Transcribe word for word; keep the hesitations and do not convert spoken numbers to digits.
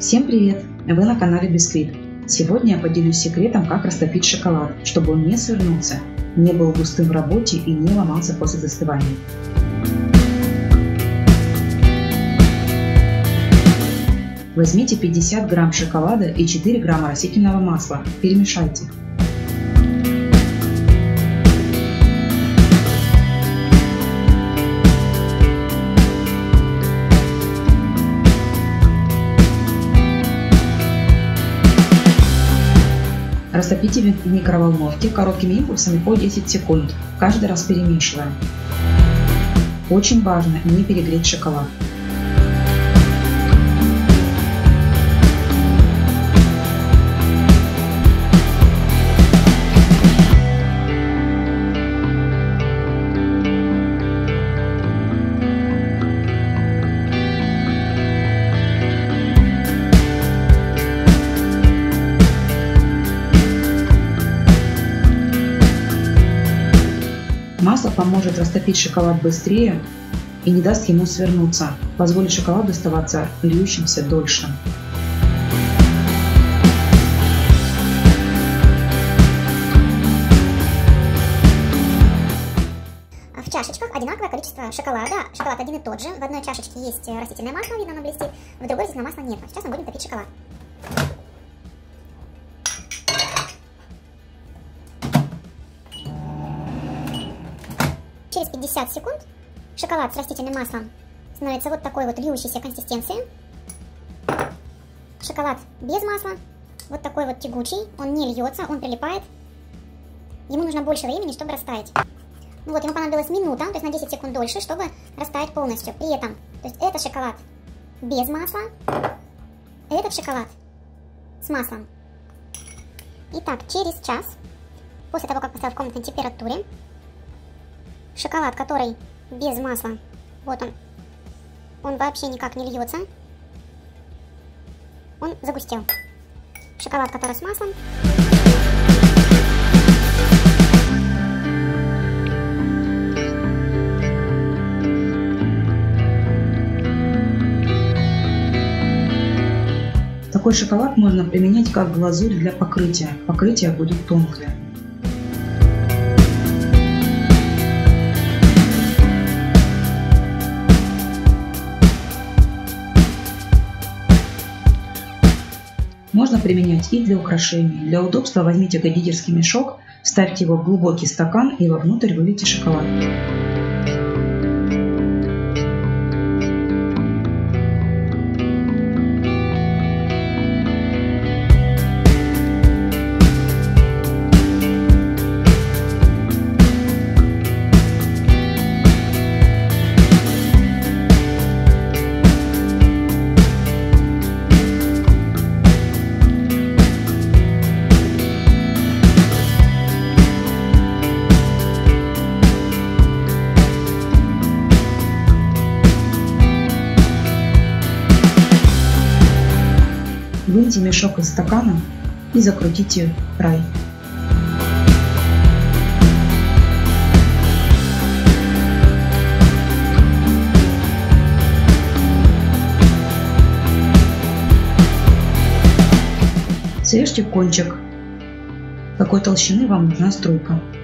Всем привет! Вы на канале Бисквит. Сегодня я поделюсь секретом, как растопить шоколад, чтобы он не свернулся, не был густым в работе и не ломался после застывания. Возьмите пятьдесят грамм шоколада и четыре грамма растительного масла. Перемешайте. Растопите в микроволновке короткими импульсами по десять секунд, каждый раз перемешивая. Очень важно не перегреть шоколад. Масло поможет растопить шоколад быстрее и не даст ему свернуться, позволит шоколаду оставаться льющимся дольше. В чашечках одинаковое количество шоколада. Шоколад один и тот же. В одной чашечке есть растительное масло, видно, оно блестит, в другой растительного масла нет. Сейчас мы будем топить шоколад. Через пятьдесят секунд шоколад с растительным маслом становится вот такой вот льющейся консистенции. Шоколад без масла вот такой вот тягучий, он не льется, он прилипает. Ему нужно больше времени, чтобы растаять. Ну вот, ему понадобилась минута, то есть на десять секунд дольше, чтобы растаять полностью. При этом, то есть это шоколад без масла, этот шоколад с маслом. Итак, через час, после того, как поставил в комнатной температуре, шоколад, который без масла, вот он, он вообще никак не льется, он загустел. Шоколад, который с маслом. Такой шоколад можно применять как глазурь для покрытия. Покрытие будет тонкое. Можно применять и для украшений. Для удобства возьмите кондитерский мешок, вставьте его в глубокий стакан и вовнутрь вылейте шоколад. Выньте мешок из стакана и закрутите край. Срежьте кончик, какой толщины вам нужна струйка.